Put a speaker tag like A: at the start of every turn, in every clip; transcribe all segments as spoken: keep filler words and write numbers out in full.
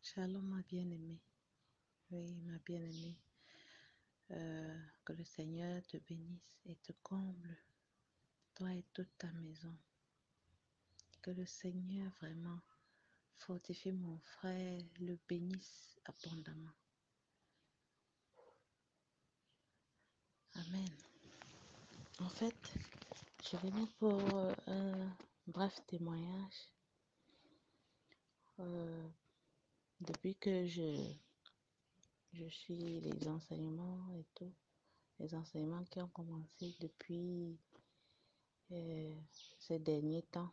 A: Shalom, ma bien-aimée. Oui, ma bien-aimée. Euh, que le Seigneur te bénisse et te comble, toi et toute ta maison. Que le Seigneur vraiment fortifie mon frère, le bénisse abondamment. Amen. En fait, je venais pour euh, un bref témoignage. Euh, depuis que je, je suis les enseignements et tout, les enseignements qui ont commencé depuis euh, ces derniers temps,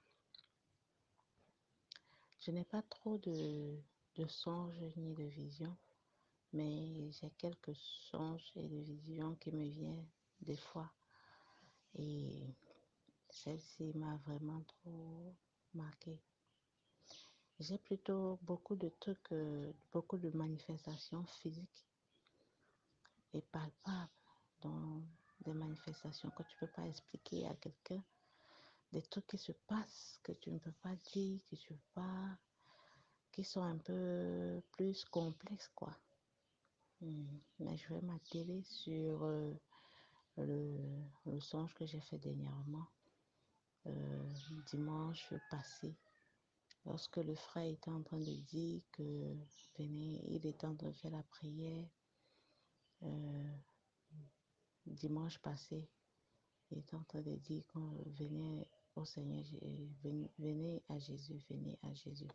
A: je n'ai pas trop de, de songes ni de visions, mais j'ai quelques songes et de visions qui me viennent des fois. Et celle-ci m'a vraiment trop marquée. J'ai plutôt beaucoup de trucs, euh, beaucoup de manifestations physiques et palpables, dans des manifestations que tu ne peux pas expliquer à quelqu'un, des trucs qui se passent, que tu ne peux pas dire, que tu peux pas, qui sont un peu plus complexes, quoi. Hmm. Mais je vais m'atteler sur euh, le, le songe que j'ai fait dernièrement, euh, dimanche passé, lorsque le frère était en train de dire que venez, il était en train de faire la prière euh, dimanche passé, il était en train de dire qu'on venait au Seigneur, venez, venez à Jésus, venez à Jésus.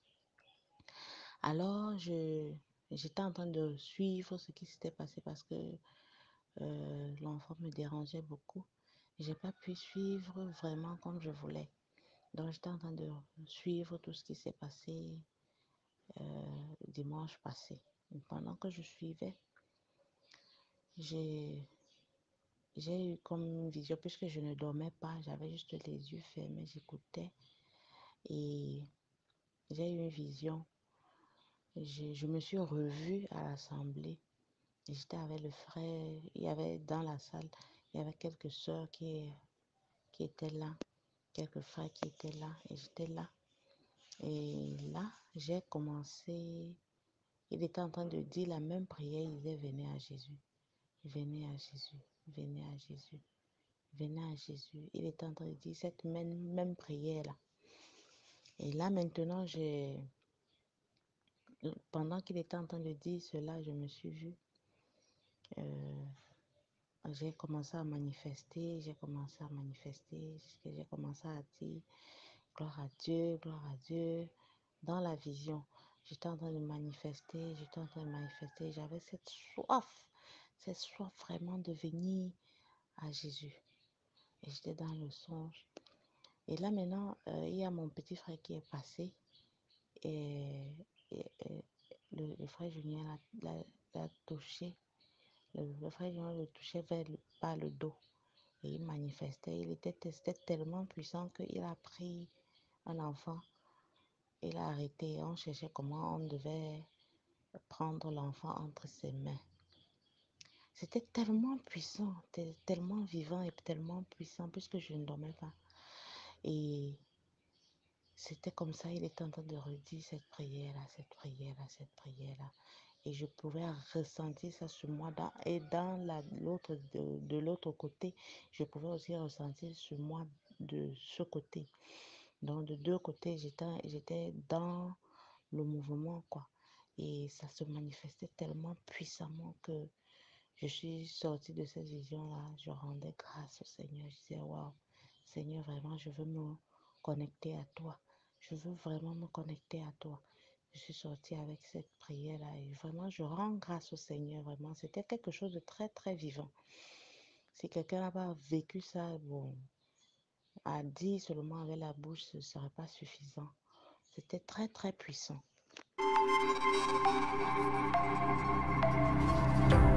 A: Alors, je, j'étais en train de suivre ce qui s'était passé parce que euh, l'enfant me dérangeait beaucoup. J'ai pas pu suivre vraiment comme je voulais. Donc, j'étais en train de suivre tout ce qui s'est passé euh, dimanche passé. Et pendant que je suivais, j'ai, j'ai eu comme une vision, puisque je ne dormais pas, j'avais juste les yeux fermés, j'écoutais. Et j'ai eu une vision. Je, je me suis revue à l'assemblée. J'étais avec le frère, il y avait dans la salle, il y avait quelques sœurs qui, qui étaient là, quelques frères qui étaient là, et j'étais là. Et là, j'ai commencé, il était en train de dire la même prière, il disait venez à Jésus, venez à Jésus, venez à Jésus, venez à Jésus. Il était en train de dire cette même, même prière-là. Et là maintenant, j'ai, pendant qu'il était en train de dire cela, je me suis vue. Euh, j'ai commencé à manifester, j'ai commencé à manifester, j'ai commencé à dire gloire à Dieu, gloire à Dieu. Dans la vision, j'étais en train de manifester, j'étais en train de manifester, j'avais cette soif, cette soif vraiment de venir à Jésus. Et j'étais dans le songe. Et là maintenant, euh, il y a mon petit frère qui est passé et, et, et le, le frère Julien l'a, l'a, l'a touché. Le, le frère Julien le touchait vers le, par le dos. Et il manifestait, il était, c'était tellement puissant qu'il a pris un enfant. Il a arrêté, on cherchait comment on devait prendre l'enfant entre ses mains. C'était tellement puissant, tellement vivant et tellement puissant puisque je ne dormais pas. Et c'était comme ça, il était en train de redire cette prière-là, cette prière-là, cette prière-là. Et je pouvais ressentir ça sur moi. Dans, et dans la, l'autre, de, de l'autre côté, je pouvais aussi ressentir sur moi de ce côté. Donc de deux côtés, j'étais, j'étais dans le mouvement, quoi. Et ça se manifestait tellement puissamment que je suis sortie de cette vision-là. Je rendais grâce au Seigneur. Je disais, waouh, Seigneur, vraiment, je veux me connecter à toi. Je veux vraiment me connecter à toi. Je suis sortie avec cette prière-là et vraiment, je rends grâce au Seigneur, vraiment. C'était quelque chose de très, très vivant. Si quelqu'un n'a pas vécu ça, bon, à dire seulement avec la bouche, ce ne serait pas suffisant. C'était très, très puissant.